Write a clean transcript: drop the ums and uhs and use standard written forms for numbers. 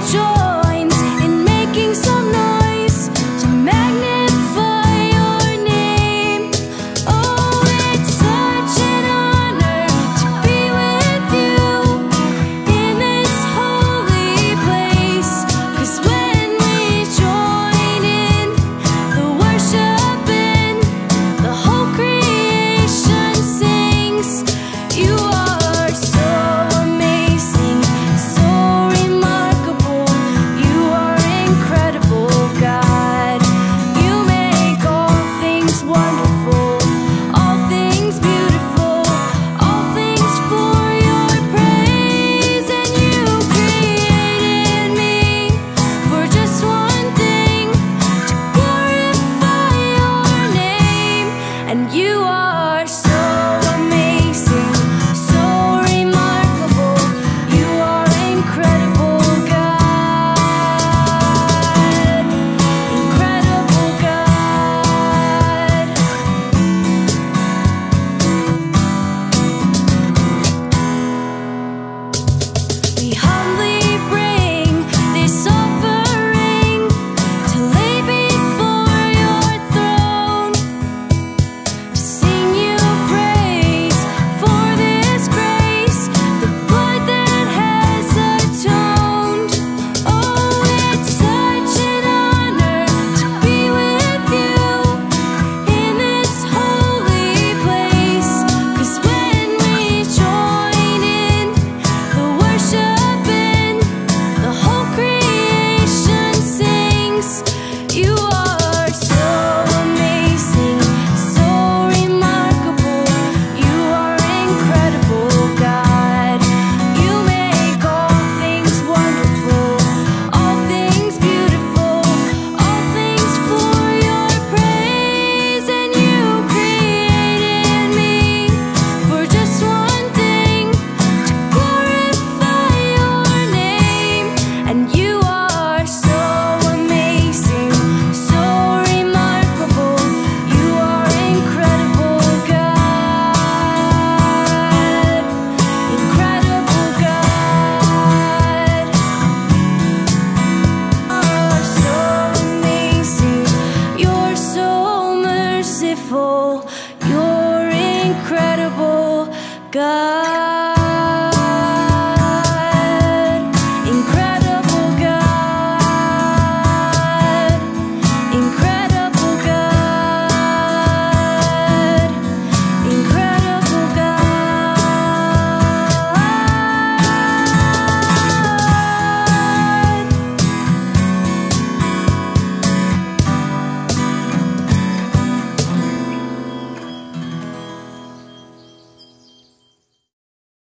joins in making some noise to magnify your name. Oh, it's such an honor to be with you in this holy place. 'Cause when we join in the worship and the whole creation sings, you are so amazing, so remarkable. You are incredible, God. You make all things wonderful, all things beautiful, all things for your praise. And you created me for just one thing, to glorify your name. And you are so amazing, so remarkable. You are incredible, God. Incredible, God. We humbly bring this offering to lay before your throne, to sing you praise for this grace, the blood that has atoned. Oh, it's such an honor to be with you in this holy place. 'Cause when we join in the worship and the whole creation sings, you are so amazing, so remarkable. You are incredible, God. You make all things wonderful, all things beautiful, all things for your praise. And you created me for just one thing, to glorify your name. And you are so amazing, so remarkable. You are incredible, God. Incredible, God. You're so amazing. You're so merciful. You're incredible, God.